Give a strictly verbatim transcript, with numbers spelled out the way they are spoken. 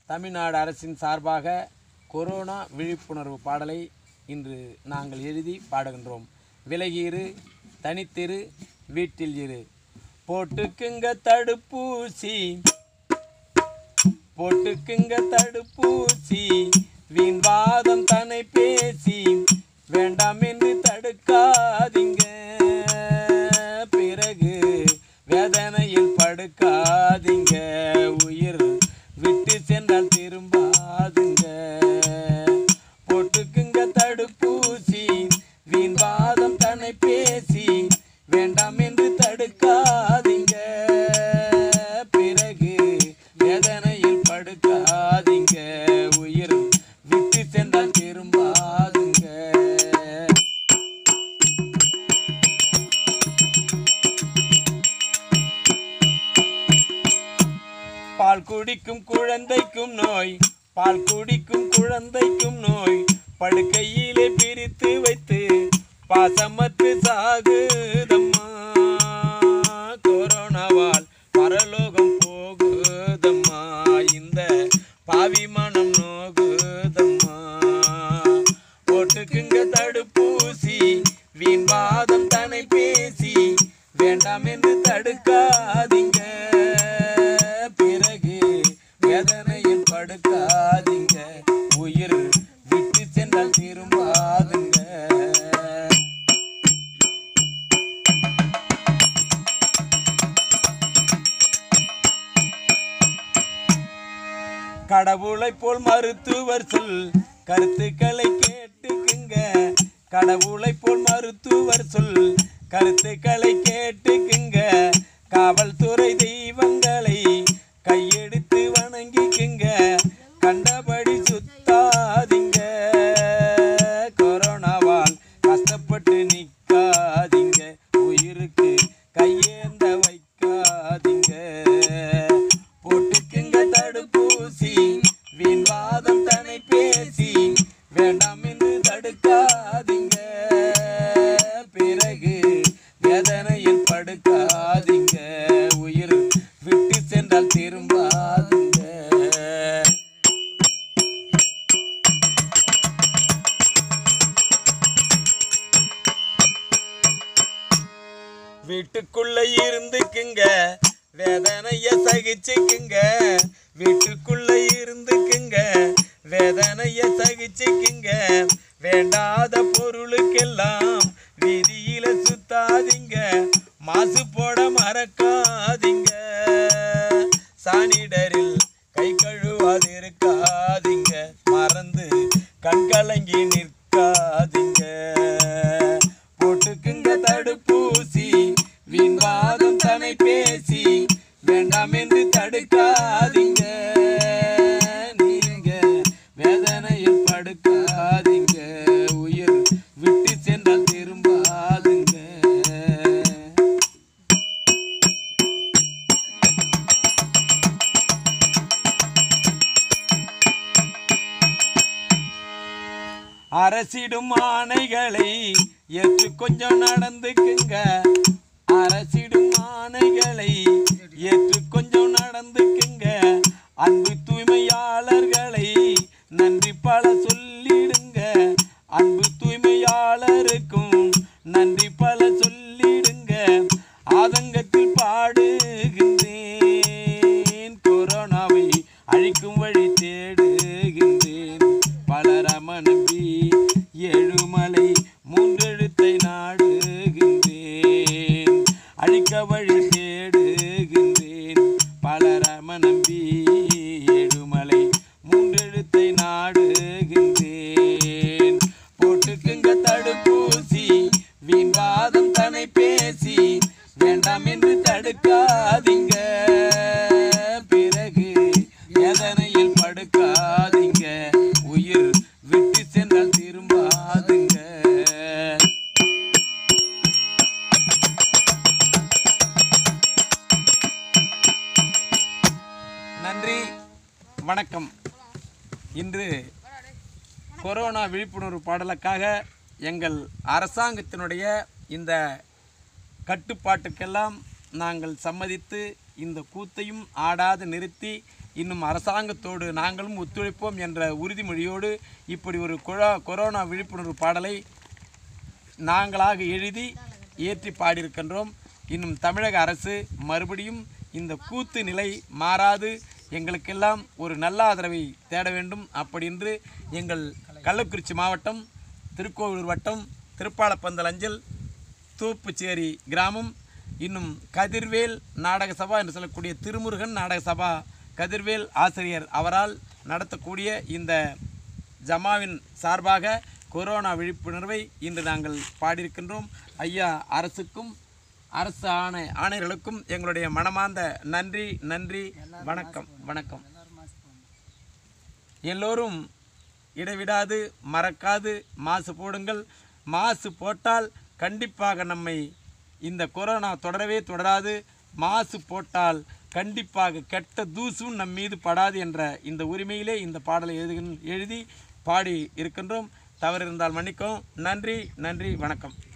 தமிழ்நாடு அரசின் சார்பாக கொரோனா விழிப்புணர்வு பாடலை இன்று நாங்கள் எழுதி பாடுகின்றோம். விலகியிரு, தனித்திரு, வீட்டில் இரு, போட்டுக்குங்க தடுப்பூசி, போட்டுக்குங்க தடுப்பூசி, வீண்வாதம் தன்னை பேசி வேண்டாம் என்று தடுக்காதீங்க, பிறகு வேதனையில் படுக்காதீங்க, உயிர் விட்டு சென்றால் திரும்பாதுங்க. போட்டுக்குங்க தடுப்பூசி, வீண்வாதம் தன்னை பேசி வேண்டாம் என்று தடுக்காதீங்க, பிறகு வேதனையில் படுக்காதீங்க, உயிர் விட்டு சென்றால் திரும்பாதுங்க. பால் குடிக்கும் குழந்தைக்கும் நோய், பால் குடிக்கும் குழந்தைக்கும் நோய், படுக்கையிலே பிரித்து வைத்து பாசமற்று சாகுதம்மா, கொரோனாவால் பரலோகம் போகுதம்மா, இந்த பாவி மனம் நோகுதம்மா. போட்டுக்குங்க தடுப்பூசி, வீண்வாதம் தன்னை பேசி வேண்டாம் என்று தடுக்காதீங்க, பிறகு வேதனையில் படுக்காதீங்க, உயிர் விட்டு சென்றால் திரும்பாதுங்க. கடவுளை போல் மருத்துவர் சொல் கருத்துக்களை கேட்டுக்குங்க, கடவுளை போல் மருத்துவர் சொல் கருத்துக்களை கேட்டுக்குங்க, காவல்துறை தெய்வங்களை கையெடுத்து வணங்கிக்குங்க, கண்டபடி சுத்தாதீங்க, கொரோனாவால் கஷ்டப்பட்டு நிற்காதீங்க, உயிருக்கு கையேந்த வைக்காதீங்க. போட்டுக்குங்க தடுப்பூசி, வீண்வாதம் தன்னை பேசி வேண்டாம் என்று தடுக்காதீங்க, பிறகு வேதனையில் படுக்காதீங்க, உயிர் விட்டு சென்றால் திரும்பாதுங்க. வீட்டுக்குள்ள இருந்துக்குங்க, வேதனைய சகிச்சுக்குங்க, வீட்டுக்குள்ள இருந்துக்குங்க, வேதனைய சகிச்சுக்குங்க, வேண்டாத பொருளுக்கெல்லாம் வீதியில சுத்தாதீங்க, மாசு போட மறக்காதீங்க, சானிடரில் கை கழுவாது இருக்காதீங்க, மறந்து கண்கலங்கி நிற்காதீங்க. போட்டுக்குங்க தடுப்பூசி, வீண்வாதம் தன்னை பேசி வேண்டாம் என்று தடுக்காதீங்க, நீங்க வேதனையில் படுக்காதீங்க, உயிர் விட்டு சென்றால் திரும்பாதுங்க. அரசிடும் ஆணைகளை ஏற்று கொஞ்சம் நடந்துக்குங்க, அரசிடும் ஆணைகளை ஏற்று கொஞ்சம் நடந்துக்குங்க, அன்பு தூய்மையாளர்களை நன்றி பல சொல்லிடுங்க, அன்பு தூய்மையாளருக்கும் நன்றி பல சொல்லிடுங்க, ஆதங்கத்தில் பாடுகின்றேன், கொரோனாவை அழிக்கும் வழி தேடுகின்றேன், பலரம நம்பி ஏழுமலை மூன்றெழுத்தை நாடுகின்றேன், அழிக்க வழி தேடுகின்றேன், பலரம நம்பி ஏழுமலை மூன்றெழுத்தை நாடுகின்றேன். போட்டுக்குங்க தடுப்பூசி, வீண்வாதம் தன்னை பேசி வேண்டாம் என்று தடுக்காதீங்க, பிறகு வேதனையில் படுக்காதீங்க, உயிர் விட்டு சென்றால் திரும்பாதுங்க. நன்றி, வணக்கம். இன்று கொரோனா விழிப்புணர்வு பாடலுக்காக எங்கள் அரசாங்கத்தினுடைய இந்த கட்டுப்பாட்டுக்கெல்லாம் நாங்கள் சம்மதித்து இந்த கூத்தையும் ஆடாது நிறுத்தி இன்னும் அரசாங்கத்தோடு நாங்களும் ஒத்துழைப்போம் என்ற உறுதிமொழியோடு இப்படி ஒரு கொரோ கொரோனா விழிப்புணர்வு பாடலை நாங்களாக எழுதி ஏற்றி பாடியிருக்கின்றோம். இன்னும் தமிழக அரசு மறுபடியும் இந்த கூத்து நிலை மாறாது எங்களுக்கெல்லாம் ஒரு நல்ல ஆதரவை தேட வேண்டும். அப்படின்று எங்கள் கள்ளக்குறிச்சி மாவட்டம் திருக்கோவிலூர் வட்டம் திருப்பாலப்பந்தல் அஞ்சல் தூப்புச்சேரி கிராமம் இன்னும் கதிர்வேல் நாடக சபா என்று சொல்லக்கூடிய திருமுருகன் நாடக சபா கதிர்வேல் ஆசிரியர் அவரால் நடத்தக்கூடிய இந்த ஜமாவின் சார்பாக கொரோனா விழிப்புணர்வை இன்று நாங்கள் பாடியிருக்கின்றோம். ஐயா அரசுக்கும் அரசு ஆணை ஆணையர்களுக்கும் எங்களுடைய மனமார்ந்த நன்றி நன்றி வணக்கம் வணக்கம். எல்லோரும் இடைவிடாது மறக்காது மாசு போடுங்கள். மாசு போட்டால் கண்டிப்பாக நம்மை இந்த கொரோனா தொடரவே தொடராது. மாசு போட்டால் கண்டிப்பாக கெட்ட தூசும் நம் மீது படாது என்ற இந்த உரிமையிலே இந்த பாடலை எழுதி எழுதி பாடி இருக்கின்றோம். தவறு இருந்தால் மன்னிக்கவும். நன்றி நன்றி வணக்கம்.